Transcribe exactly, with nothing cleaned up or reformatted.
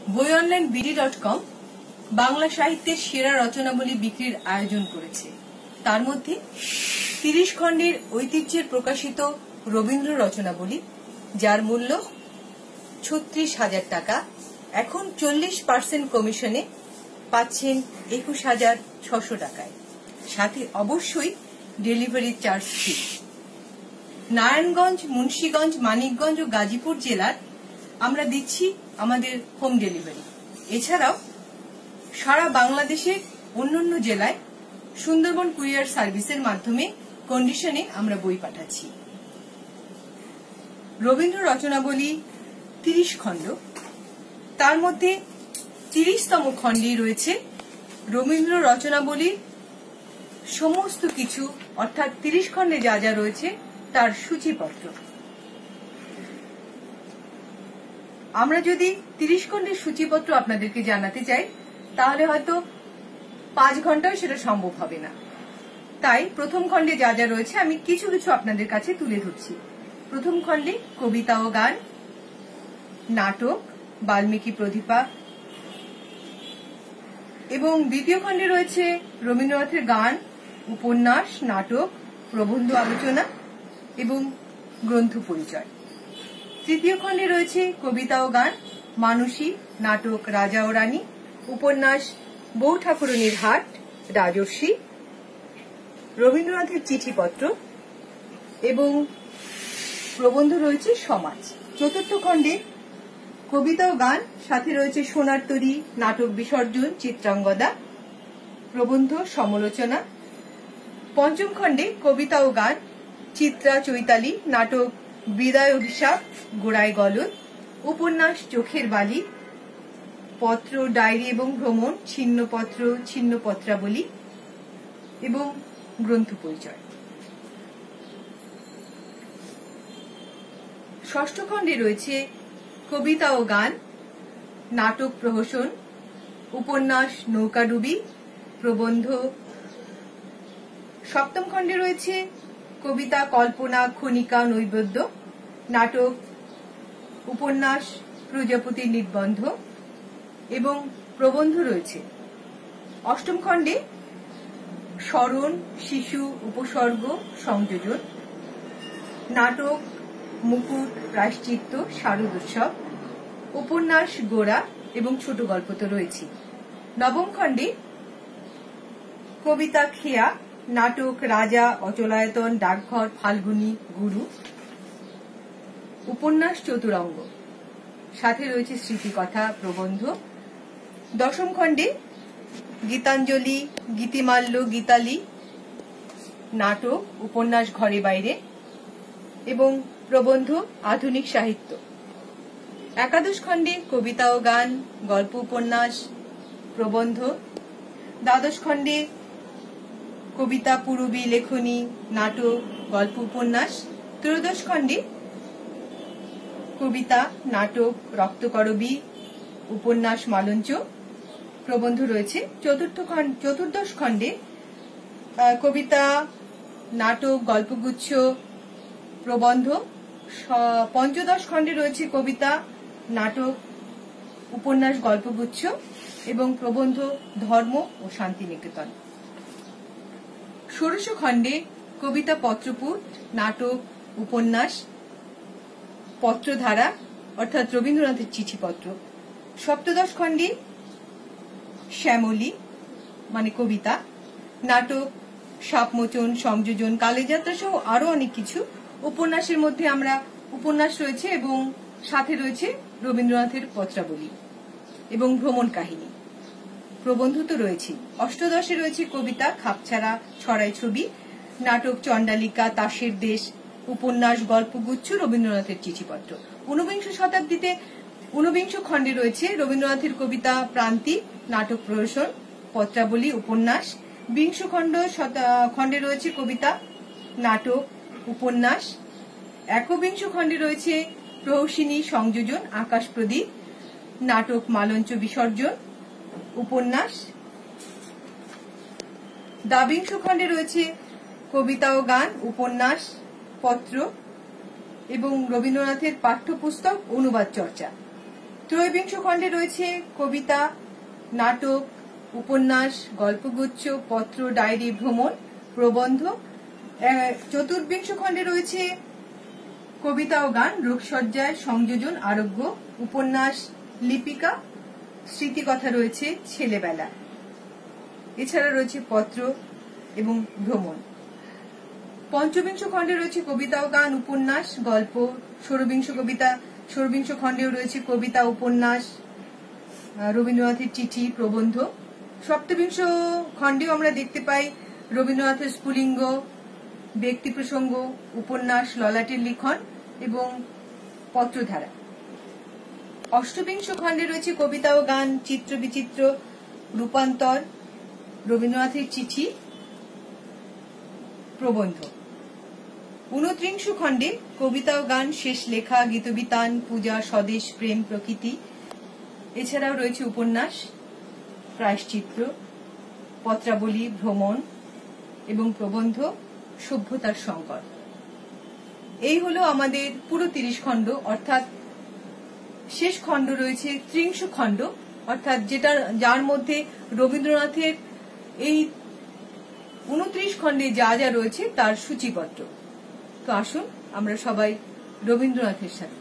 বই online BD dot com Bangla সাহিত্যের সেরা রচনাবলী বিক্রির আয়োজন করেছে। তার মধ্যে তিরিশ খণ্ডের ঐতিহ্যের প্রকাশিত রবীন্দ্র রচনাবলী, যার মূল্য ছত্রিশ হাজার টাকা, এখন চল্লিশ পার্সেন্ট কমিশনে পাচ্ছেন একুশ হাজার ছশো টাকায়। সাথে অবশ্যই delivery charge free. Narayanganj, Munshiganj, Manikganj ও গাজীপুর জেলার আমরা দিচ্ছি আমাদের হোম ডেলিভারি। এছাড়াও সারা বাংলাদেশের অন্যান্য জেলায় সুন্দরবন কুরিয়ার সার্ভিসের মাধ্যমে কন্ডিশনে আমরা বই পাঠাচ্ছি। রবীন্দ্র রচনাবলী তিরিশ খণ্ড, তার মধ্যে তিরিশতম খণ্ডে রয়েছে রবীন্দ্র রচনাবলীর সমস্ত কিছু, অর্থাৎ তিরিশ খণ্ডে যা যা রয়েছে তার সূচিপত্র। আমরা যদি তিরিশ খণ্ডের সূচিপত্র আপনাদেরকে জানাতে চাই তাহলে হয়তো পাঁচ ঘন্টায় সেটা সম্ভব হবে না। তাই প্রথম খণ্ডে যা যা রয়েছে আমি কিছু কিছু আপনাদের কাছে তুলে ধরছি। প্রথম খণ্ডে কবিতা ও গান, নাটক বাল্মীকি প্রদীপা, এবং দ্বিতীয় খণ্ডে রয়েছে রবীন্দ্রনাথের গান, উপন্যাস, নাটক, প্রবন্ধ আলোচনা এবং গ্রন্থ পরিচয়। তৃতীয় খণ্ডে রয়েছে কবিতা ও গান, মানসী, নাটক রাজা ও রানী, উপন্যাস বউ ঠাকুরনীর হাট, রাজর্ষি, রবীন্দ্রনাথের চিঠিপত্র এবং প্রবন্ধ রয়েছে সমাজ। চতুর্থ খণ্ডে কবিতা ও গান, সাথে রয়েছে সোনার তরী, নাটক বিসর্জন, চিত্রাঙ্গদা, প্রবন্ধ সমালোচনা। পঞ্চম খণ্ডে কবিতা ও গান, চিত্রা চৈতালি, নাটক বিদায় অভিশাপ, গোড়ায় গলদ, উপন্যাস চোখের বালি, পত্র, ডায়েরি এবং ভ্রমণ, ছিন্নপত্র, ছিন্নপত্রাবলী এবং গ্রন্থ পরিচয়। ষষ্ঠ খণ্ডে রয়েছে কবিতা ও গান, নাটক প্রহসন, উপন্যাস নৌকাডুবি, প্রবন্ধ। সপ্তম খণ্ডে রয়েছে কবিতা, কল্পনা, খনিকা, নৈবেদ্য, নাটক, উপন্যাস প্রজাপতির নির্বন্ধ এবং প্রবন্ধ রয়েছে। অষ্টম খণ্ডে স্মরণ, শিশু, উপসর্গ, সংযোজন, নাটক মুকুট, প্রায়শ্চিত্ত, শারদোৎসব, উপন্যাস গোরা এবং ছোট গল্প তো রয়েছে। নবম খণ্ডে কবিতা খেয়া, নাটক রাজা, অচলায়তন, ডাকঘর, ফাল্গুনী, গুরু, উপন্যাস চতুরঙ্গ, সাথে রয়েছে স্মৃতিকথা, প্রবন্ধ। দশম খণ্ডে গীতাঞ্জলি, গীতিমাল্য, গীতালি, নাটক, উপন্যাস ঘরে বাইরে এবং প্রবন্ধ আধুনিক সাহিত্য। একাদশ খণ্ডে কবিতা ও গান, গল্প, উপন্যাস, প্রবন্ধ। দ্বাদশ খণ্ডে কবিতা, পুরবী, লেখনী, নাটক, গল্প, উপন্যাস। ত্রয়োদশ খণ্ডে কবিতা, নাটক, রক্তকরবী, উপন্যাস মালঞ্চ, প্রবন্ধ রয়েছে। চতুর্থ খণ্ড চতুর্দশ খণ্ডে কবিতা, নাটক, গল্পগুচ্ছ, প্রবন্ধ। পঞ্চদশ খণ্ডে রয়েছে কবিতা, নাটক, উপন্যাস, গল্পগুচ্ছ এবং প্রবন্ধ ধর্ম ও শান্তিনিকেতন। ষোড়শ খণ্ডে কবিতা, পত্রপুট, নাটক, উপন্যাস, পত্রধারা অর্থাৎ রবীন্দ্রনাথের চিঠিপত্র। সপ্তদশ খণ্ডে শ্যামলী মানে কবিতা, নাটক, সাপমোচন, সংযোজন, কালীযাত্রা সহ আরো অনেক কিছু। উপন্যাসের মধ্যে আমরা উপন্যাস রয়েছে এবং সাথে রয়েছে রবীন্দ্রনাথের পত্রাবলী এবং ভ্রমণ কাহিনী। প্রবন্ধ তো রয়েছে। অষ্টদশে রয়েছে কবিতা, খাপছাড়া, ছড়াই ছবি, নাটক চণ্ডালিকা, তাসের দেশ, উপন্যাস, গল্পগুচ্ছ, রবীন্দ্রনাথের চিঠিপত্র। ঊনবিংশ শতাব্দীতে ঊনবিংশ খণ্ডে রয়েছে রবীন্দ্রনাথের কবিতা, প্রান্তি, নাটক প্রহসন, পত্রাবলী, উপন্যাস। বিংশ খণ্ড খণ্ডে রয়েছে কবিতা, নাটক, উপন্যাস। একবিংশ খণ্ডে রয়েছে প্রহসিনী, সংযোজন, আকাশ প্রদীপ, নাটক মালঞ্চ বিসর্জন, উপন্যাস। দ্বাবিংশ খণ্ডে রয়েছে কবিতা ও গান, উপন্যাস, পত্র এবং রবীন্দ্রনাথের পাঠ্যপুস্তক অনুবাদ চর্চা। ত্রয়োবিংশ খণ্ডে রয়েছে কবিতা, নাটক, উপন্যাস, গল্পগুচ্ছ, পত্র, ডায়েরি, ভ্রমণ, প্রবন্ধ। চতুর্বিংশ খণ্ডে রয়েছে কবিতা ও গান, রোগসজ্জায়, সংযোজন, আরোগ্য, উপন্যাস, লিপিকা, স্মৃতিকথা রয়েছে, ছেলেবেলা। এছাড়া রয়েছে পত্র এবং ভ্রমণ। পঞ্চবিংশ খণ্ডে রয়েছে কবিতা ও গান, উপন্যাস, গল্প। ষোড়বিংশ কবিতা ষোড়বিংশ খণ্ডেও রয়েছে কবিতা, উপন্যাস, রবীন্দ্রনাথের চিঠি, প্রবন্ধ। সপ্তবিংশ খণ্ডেও আমরা দেখতে পাই রবীন্দ্রনাথের স্ফুলিঙ্গ, ব্যক্তি প্রসঙ্গ, উপন্যাস, ললাটের লিখন এবং পত্রধারা। অষ্টবিংশ খণ্ডে রয়েছে কবিতা ও গান, চিত্র বিচিত্র, রূপান্তর, রবীন্দ্রনাথের চিঠি, প্রবন্ধ। ঊনত্রিংশ খণ্ডে কবিতা ও গান, শেষ লেখা, গীতবিতান, পূজা, স্বদেশ, প্রেম, প্রকৃতি। এছাড়াও রয়েছে উপন্যাস, প্রায়শ্চিত্র, পত্রাবলী, ভ্রমণ এবং প্রবন্ধ, সভ্যতার সংকট। এই হলো আমাদের পুরো তিরিশ খণ্ড, অর্থাৎ শেষ খণ্ড রয়েছে ত্রিংশ খণ্ড, অর্থাৎ যেটা যার মধ্যে রবীন্দ্রনাথের এই উনত্রিশ খণ্ডে যা যা রয়েছে তার সূচিপত্র। তো আসুন আমরা সবাই রবীন্দ্রনাথের সাথে